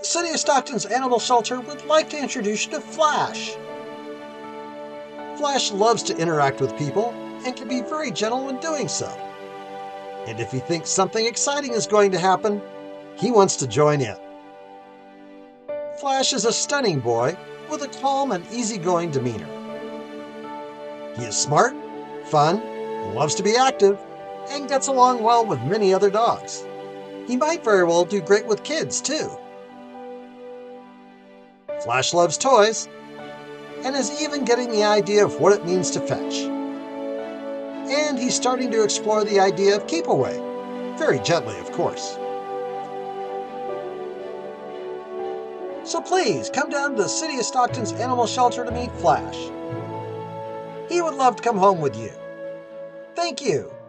The City of Stockton's animal shelter would like to introduce you to Flash. Flash loves to interact with people and can be very gentle when doing so. And if he thinks something exciting is going to happen, he wants to join in. Flash is a stunning boy with a calm and easygoing demeanor. He is smart, fun, loves to be active, and gets along well with many other dogs. He might very well do great with kids, too. Flash loves toys, and is even getting the idea of what it means to fetch. And he's starting to explore the idea of keep away, very gently, of course. So please, come down to the City of Stockton's animal shelter to meet Flash. He would love to come home with you. Thank you.